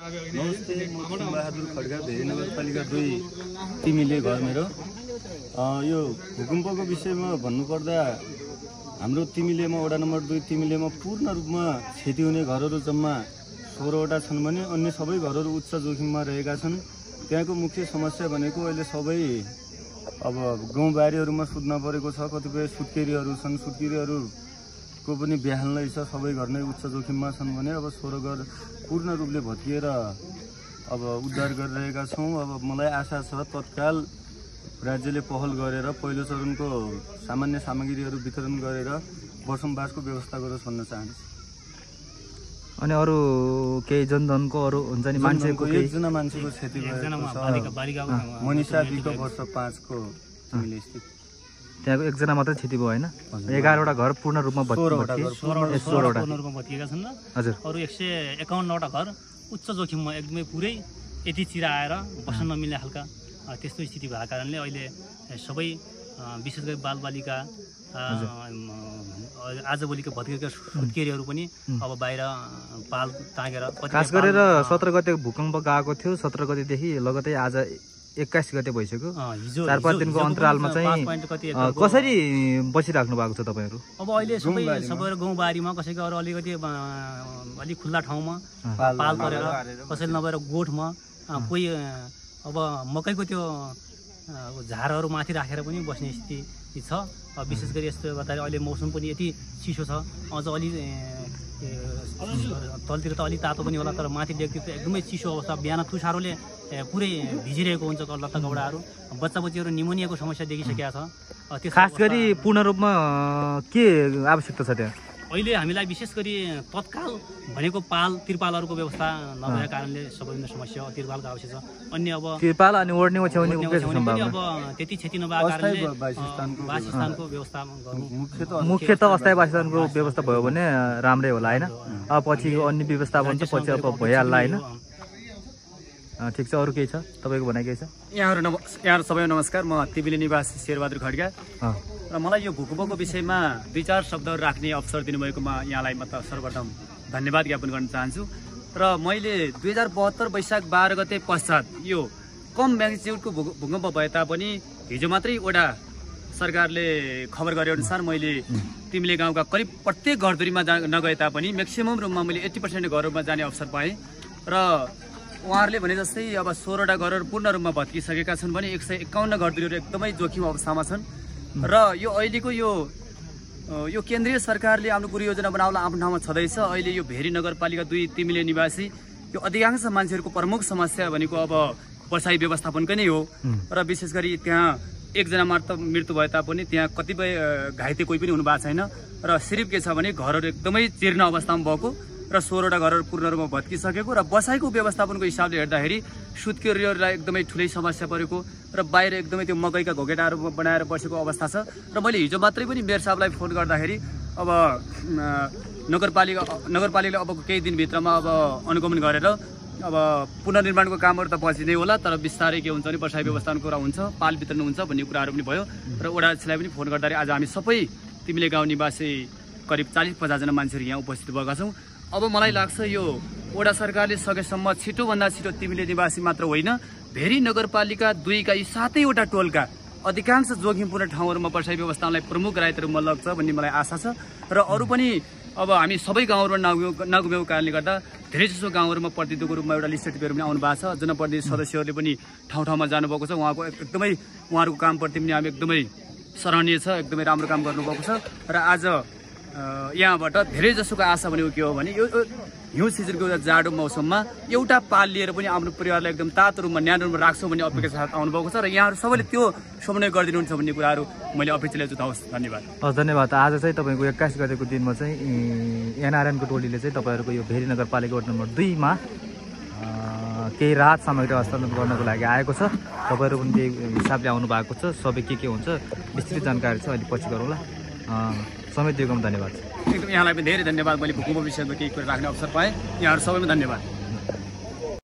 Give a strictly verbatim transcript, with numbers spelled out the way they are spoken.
नमस्ते, म बहादुर खड्का, भेरी नगरपालिका दुई तिमीले घर मेरो। यो भूकम्पको विषयमा भन्नुपर्दा हाम्रो तिमीलेमा वडा नम्बर दुई तिमीलेमा पूर्ण रूपमा क्षति हुने घरहरू जम्मा सोह्रवटा छन् भने अन्य सबै घरहरू उच्च जोखिममा रहेका छन्। त्यहाँको मुख्य समस्या भनेको अहिले सबै अब गाउँबारीहरूमा सुत्न परेको छ। कतिपय सुत्केरीहरू छन्, सुत्केरीहरूको पनि बेहाल नै छ। सबै घर नै उच्च जोखिममा छन् भने अब सोह्र घर पूर्ण रूपले भत्किएर अब उद्धार गरिरहेका छौँ। अब मलाई आशा छ तत्काल राज्यले पहल गरेर पहिलो चरणको सामान्य सामग्रीहरू वितरण गरेर बसोबासको व्यवस्था गरोस् भन्न चाहन्छु। अनि अरू केही जनधनको अरू हुन्छ नि मान्छेको एकजना मान्छेको क्षति भएको छ। मनिषा विक वर्ष पाँचको तिमीले स्थित त्यहाँको एकजना मात्रै क्षति भयो होइन? एघारवटा घर पूर्ण रूपमा भत्किएका छन्। हजुर, अरू एक सय एकाउन्नवटा घर उच्च जोखिममा एकदमै पुरै यति चिरा आएर बस्न नमिल्ने खालका त्यस्तो स्थिति भएको कारणले अहिले सबै विशेष गरी बालबालिका आजभोलिको भत्किएका सुत्केरीहरू पनि अब बाहिर पाल तागेर खास गरेर सत्र गते भूकम्प गएको थियो। सत्र गतेदेखि लगतै आज एक्काइस गते भइसक्यो। चार पाँच दिनको अन्तरालमा चाहिँ कसरी बसिराख्नु भएको छ तपाईँहरू? अब अहिले सबै सबै गाउँबारीमा कसैको अरू अलिकति अलिक खुल्ला ठाउँमा पाल परेर, कसैले नभएर गोठमा, कोही अब मकैको त्यो झारहरू माथि राखेर पनि बस्ने स्थिति छ। विशेष गरी यस्तो गर्दाखेरि अहिले मौसम पनि यति चिसो छ, अझ अलि तलतिर त अलिक तातो पनि होला, तर माथि डेकतिर त एकदमै चिसो अवस्था। बिहान तुषारोले पुरै भिजिरहेको हुन्छ लत्ता कपडाहरू। बच्चा बच्चीहरू निमोनियाको समस्या देखिसकेका छ। खास गरी पूर्ण रूपमा के आवश्यकता छ त्यहाँ? अहिले हामीलाई विशेष गरी तत्काल भनेको पाल तिरपालहरूको व्यवस्था नभएको कारणले सबैभन्दा समस्या तिरपालको आवश्यक छ। अन्य अब तिरपाल अनि ओढ्ने ओछ्याउने अब त्यति क्षति नभएको कारणले वासस्थानको व्यवस्था गर्नु मुख्यतः अस्थायी वासस्थानको व्यवस्था भयो भने राम्रै होला होइन? अब पछि अन्य व्यवस्थापन चाहिँ पछि अब भइहाल्ला होइन? ठिक छ, अरू केही छ तपाईँको भनाइ केही छ? यहाँहरू नम यहाँहरू सबैलाई नमस्कार। म तिबिले निवासी शेरबहादुर खड्का र मलाई यो भूकम्पको विषयमा दुई चार शब्दहरू राख्ने अवसर दिनुभएकोमा यहाँलाई म त सर्वप्रथम धन्यवाद ज्ञापन गर्न चाहन्छु। र मैले दुई हजार बहत्तर वैशाख बाह्र गते पश्चात यो कम म्याग्निच्युडको भूकम्प भए तापनि हिजो मात्रै वडा सरकारले खबर गरे अनुसार मैले तिमीले गाउँका करिब प्रत्येक घरधुरीमा जा नगए तापनि म्याक्सिमम रूपमा मैले एट्टी पर्सेन्ट घरहरूमा जाने अवसर पाएँ। र उहाँहरूले भने जस्तै अब सोह्रवटा घरहरू पूर्ण रूपमा भत्किसकेका छन् भने एक सय एकाउन्न घरधुरीहरू एकदमै जोखिम अवस्थामा छन्। र यो अहिलेको यो यो केन्द्रीय सरकारले आफ्नो कुरो योजना बनाउला आफ्नो ठाउँमा छँदैछ। अहिले यो भेरी नगरपालिका दुई तिमीले निवासी यो अधिकांश मान्छेहरूको प्रमुख समस्या भनेको अब बसाइ व्यवस्थापनकै नै हो। र विशेष गरी त्यहाँ एकजना मात्र मृत्यु भए तापनि त्यहाँ कतिपय घाइते कोही पनि हुनु भएको छैन। र सिर्फ के छ भने घरहरू एकदमै जीर्ण अवस्थामा भएको र सोह्रवटा घरहरू पूर्ण रूपमा भत्किसकेको र बसाइको व्यवस्थापनको हिसाबले हेर्दाखेरि सुत्केरीहरूलाई एकदमै ठुलै समस्या परेको र बाहिर एकदमै त्यो मकैका घोकेटाहरू बनाएर बसेको अवस्था छ। र मैले हिजो मात्रै पनि मेयर साहबलाई फोन गर्दाखेरि अब नगरपालिका नगरपालिकाले अब केही दिनभित्रमा अब अनुगमन गरेर अब पुनर्निर्माणको कामहरू त पछि नै होला, तर बिस्तारै के हुन्छ भने बसाइ व्यवस्थापनको कुरा हुन्छ, पाल वितरण हुन्छ भन्ने कुराहरू पनि भयो। र वडालाई पनि फोन गर्दाखेरि आज हामी सबै तिमीले गाउँ निवासी करिब चालिस पचासजना मान्छेहरू यहाँ उपस्थित भएका छौँ। अब मलाई लाग्छ यो वडा सरकारले सकेसम्म छिटोभन्दा छिटो तिमीले निवासी मात्र होइन भेरी नगरपालिका दुईका यी सातैवटा टोलका अधिकांश जोखिमपूर्ण ठाउँहरूमा बसाइ व्यवस्थापनलाई प्रमुख रायतहरूमा लाग्छ भन्ने मलाई आशा छ। र अरू पनि अब हामी सबै गाउँहरूमा नगुमेको नगुमेको कारणले गर्दा धेरै जसो गाउँहरूमा प्रतिनिधिको रूपमा एउटा लिस्टेड पेयर पनि आउनु भएको छ। जनप्रतिनिधि सदस्यहरूले पनि ठाउँ ठाउँमा जानुभएको छ। उहाँको एकदमै उहाँहरूको कामप्रति पनि हामी एकदमै सराहनीय छ, एकदमै राम्रो काम गर्नुभएको छ। र आज यहाँबाट धेरै जसोको आशा भनेको के हो भने यो हिउँ सिजनको जाडो मौसममा एउटा पाल लिएर पनि आफ्नो परिवारलाई एकदम तातो रूपमा न्यानो रूपमा राख्छौँ भन्ने अपेक्षा साथ आउनुभएको छ। र यहाँहरू सबैले त्यो समन्वय गरिदिनुहुन्छ भन्ने कुराहरू मैले अपेक्षाले जुटाउँछु। धन्यवाद। हस्, धन्यवाद। आज चाहिँ तपाईँको एक्काइस गतेको दिनमा चाहिँ एनआरएनको टोलीले चाहिँ तपाईँहरूको यो भेरी नगरपालिका वडा नम्बर दुईमा केही राहत सामग्री हस्तान्तरण गर्नको लागि आएको छ। तपाईँहरू पनि त्यही हिसाबले आउनु भएको छ। सबै के के हुन्छ विस्तृत जानकारी छ, अहिले पछि गरौँला। समय दिएकोमा धन्यवाद। एकदम यहाँलाई पनि धेरै धन्यवाद। मैले भूकम्प विषयमा केही कुरा राख्ने अवसर पाएँ। यहाँहरू सबैमा धन्यवाद।